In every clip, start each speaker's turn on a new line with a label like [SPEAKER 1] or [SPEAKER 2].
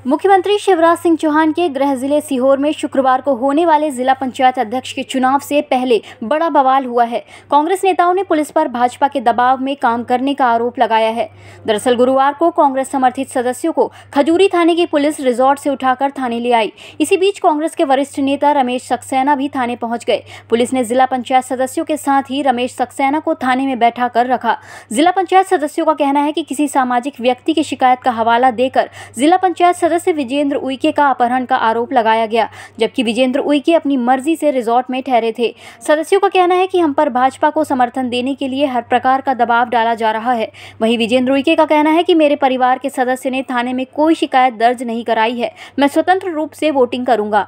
[SPEAKER 1] मुख्यमंत्री शिवराज सिंह चौहान के गृह जिले सीहोर में शुक्रवार को होने वाले जिला पंचायत अध्यक्ष के चुनाव से पहले बड़ा बवाल हुआ है। कांग्रेस नेताओं ने पुलिस पर भाजपा के दबाव में काम करने का आरोप लगाया है। दरअसल गुरुवार को कांग्रेस समर्थित सदस्यों को खजूरी थाने की पुलिस रिजॉर्ट से उठाकर थाने ले आई। इसी बीच कांग्रेस के वरिष्ठ नेता रमेश सक्सेना भी थाने पहुंच गए। पुलिस ने जिला पंचायत सदस्यों के साथ ही रमेश सक्सेना को थाने में बैठा कर रखा। जिला पंचायत सदस्यों का कहना है कि किसी सामाजिक व्यक्ति की शिकायत का हवाला देकर जिला पंचायत सदस्य विजेंद्र उइके का अपहरण का आरोप लगाया गया, जबकि विजेंद्र उइके अपनी मर्जी से रिजॉर्ट में ठहरे थे। सदस्यों का कहना है कि हम पर भाजपा को समर्थन देने के लिए हर प्रकार का दबाव डाला जा रहा है। वहीं विजेंद्र उइके का कहना है कि मेरे परिवार के सदस्य ने थाने में कोई शिकायत दर्ज नहीं कराई है, मैं स्वतंत्र रूप से वोटिंग करूंगा।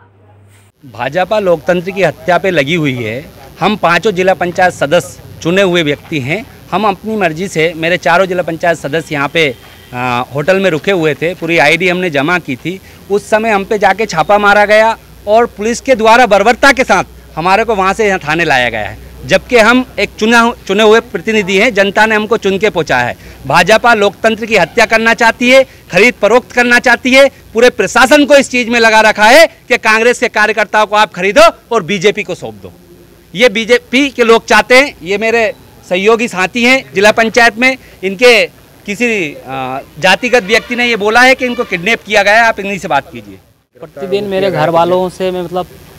[SPEAKER 2] भाजपा लोकतंत्र की हत्या पे लगी हुई है। हम पांचों जिला पंचायत सदस्य चुने हुए व्यक्ति हैं। हम अपनी मर्जी से, मेरे चारों जिला पंचायत सदस्य यहाँ पे होटल में रुके हुए थे। पूरी आईडी हमने जमा की थी। उस समय हम पे जाके छापा मारा गया और पुलिस के द्वारा बर्बरता के साथ हमारे को वहाँ से यहाँ थाने लाया गया है, जबकि हम एक चुने हुए प्रतिनिधि हैं। जनता ने हमको चुन के पहुँचा है। भाजपा लोकतंत्र की हत्या करना चाहती है, खरीद फरोख्त करना चाहती है। पूरे प्रशासन को इस चीज़ में लगा रखा है कि कांग्रेस के कार्यकर्ताओं को आप खरीदो और बीजेपी को सौंप दो। ये बीजेपी के लोग चाहते हैं। ये मेरे सहयोगी साथी हैं जिला पंचायत में। इनके किसी जातिगत व्यक्ति ने ये बोला है कि इनको किडनैप किया गया है। आप इन्हीं से बात कीजिए।
[SPEAKER 3] प्रतिदिन मेरे घर वालों से मैं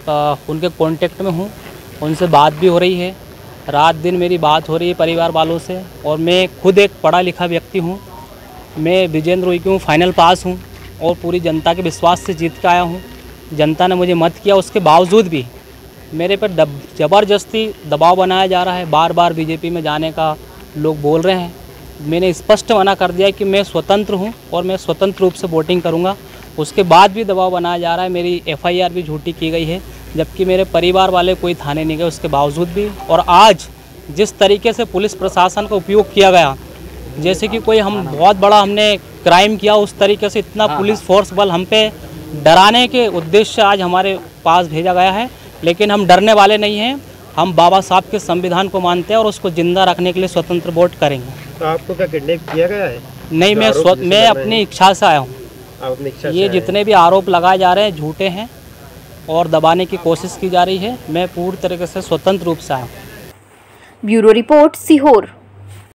[SPEAKER 3] उनके कांटेक्ट में हूँ, उनसे बात भी हो रही है। रात दिन मेरी बात हो रही है परिवार वालों से। और मैं खुद एक पढ़ा लिखा व्यक्ति हूँ। मैं विजेंद्र उइके हूँ, फाइनल पास हूँ और पूरी जनता के विश्वास से जीत के आया हूँ। जनता ने मुझे मत किया, उसके बावजूद भी मेरे पर ज़बरदस्ती दबाव बनाया जा रहा है। बार बार बीजेपी में जाने का लोग बोल रहे हैं। मैंने स्पष्ट मना कर दिया कि मैं स्वतंत्र हूं और मैं स्वतंत्र रूप से वोटिंग करूंगा। उसके बाद भी दबाव बनाया जा रहा है। मेरी एफआईआर भी झूठी की गई है, जबकि मेरे परिवार वाले कोई थाने नहीं गए उसके बावजूद भी। और आज जिस तरीके से पुलिस प्रशासन का उपयोग किया गया, जैसे कि कोई हम बहुत बड़ा हमने क्राइम किया, उस तरीके से इतना पुलिस फोर्स बल हम पे डराने के उद्देश्य से आज हमारे पास भेजा गया है। लेकिन हम डरने वाले नहीं हैं। हम बाबा साहब के संविधान को मानते हैं और उसको जिंदा रखने के लिए स्वतंत्र वोट करेंगे।
[SPEAKER 4] तो आपको क्या किडनैप किया गया है?
[SPEAKER 3] नहीं, मैं अपनी इच्छा से आया हूँ। ये जितने भी आरोप लगाए जा रहे हैं झूठे हैं और दबाने की कोशिश की जा रही है। मैं पूरी तरीके से स्वतंत्र रूप से आया हूँ।
[SPEAKER 1] Bureau report, Sehore.